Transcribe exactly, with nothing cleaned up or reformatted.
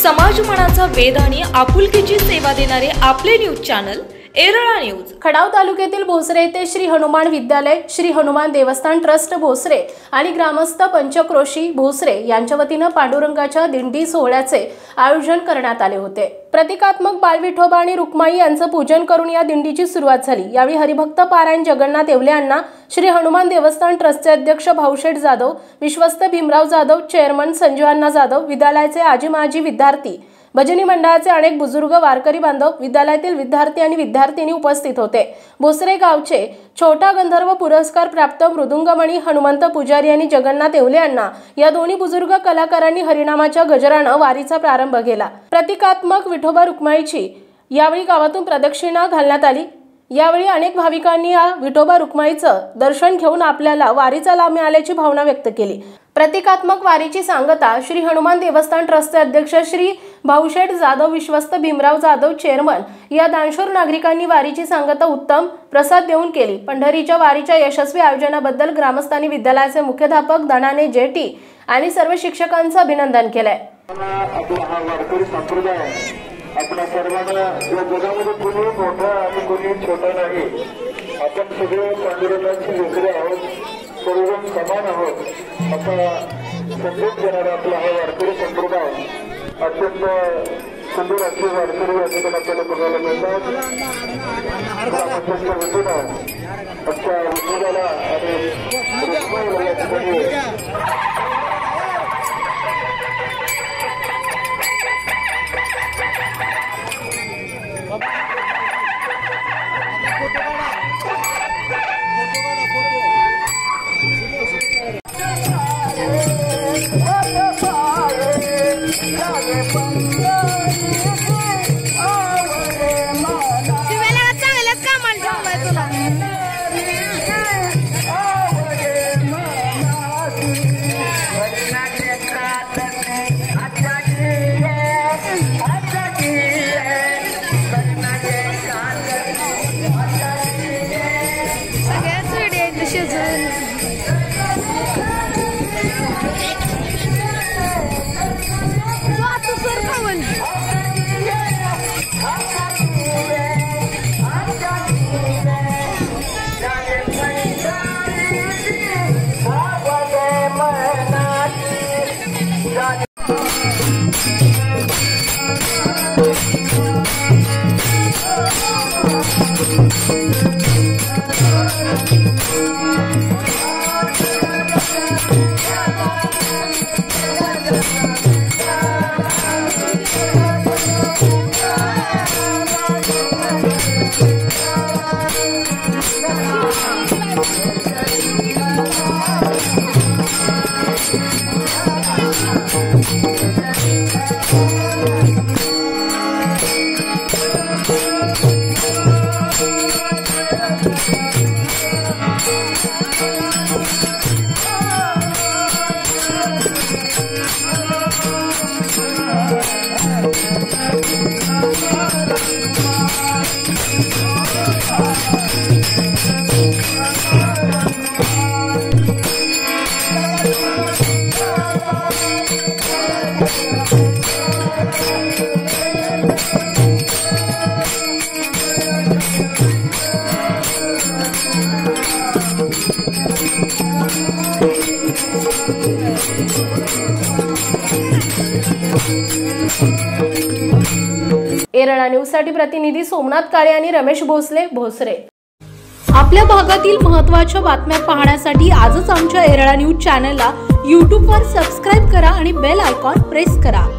समाजमनाचा वेध आणि आपुलकीची सेवा देणारे आपले news channel Erala news. Khatav तालुक्यातील भोसरे येथे श्री हनुमान विद्यालय, श्री हनुमान देवस्थान ट्रस्ट भोसरे आणि ग्रामस्थ पंचक्रोशी भोसरे यांच्या वतीने पांडुरंगाच्या दिंडी सोहळ्याचे आयोजन करण्यात आले होते। प्रतिकात्मक बालविठोबा आणि रुक्माई यांचे पूजन करून या दिंडीची सुरुवात झाली। यावेळी हरिभक्त पारायण जगन्नाथ येवले यांना श्री हनुमान देवस्थान ट्रस्टचे अध्यक्ष भाऊशेठ जाधव, विश्वस्त भीमराव जाधव, चेअरमन संजीवांना जाधव, विद्यालयाचे आजी माजी विद्यार्थी, भजनी मंडळाचे अनेक बुजुर्ग, वारकरी बांधव, विद्यालयातील विद्यार्थी आणि विद्यार्थिनी उपस्थित होते। भोसरे गावचे छोटा गंधर्व पुरस्कार प्राप्त मृदुंगमणी हनुमंत पुजारी आणि जगन्नाथ येवले यांना या दोन्ही बुजुर्ग कलाकारांनी हरिनामाच्या गजराने वारीचा प्रारंभ केला। प्रतिकात्मक विठोबा रुक्माईची यावेळी गावातून प्रदक्षिणा घालण्यात आली। यावेळी अनेक भाविकांनी या विठोबा रुक्माईचं दर्शन घेऊन आपल्याला वारीचा लाभ मिळाल्याची भावना व्यक्त केली। प्रतिकात्मक वारीची सांगता श्री हनुमान देवस्थान ट्रस्टचे अध्यक्ष श्री भाऊशेठ जाधव, विश्वस्त भीमराव जाधव, चेअरमन या दानशूर नागरिकांनी वारीची सांगता उत्तम प्रसाद देऊन केली। पंढरीच्या वारीच्या यशस्वी आयोजनाबद्दल ग्रामस्थांनी विद्यालयाचे मुख्याध्यापक धनाने जेटी आणि सर्व शिक्षकांचं अभिनंदन केलंय। आपल्या सर्वांना या जगामध्ये कोणी मोठा आणि कोणी छोटा नाही, आपण सगळे पांडुरंगाची लेकरे आहोत, सर्वजण समान आहोत असा संदेश देणारा आपला हा वारकरी संप्रदाय अत्यंत सुंदर असे वारकरी या ठिकाणी आपल्याला बघायला मिळतात। वतीनं आजच्या विठोबाला आणि रुक्माईला या ठिकाणी एरळा न्यूजसाठी प्रतिनिधी सोमनाथ काळे आणि रमेश भोसले, भोसरे। आपल्या भागातील महत्त्वाच्या बातम्या पाहण्यासाठी आजच आमच्या एरळा न्यूज चॅनलला यूट्यूबवर सबस्क्राइब करा आणि बेल आयकॉन प्रेस करा।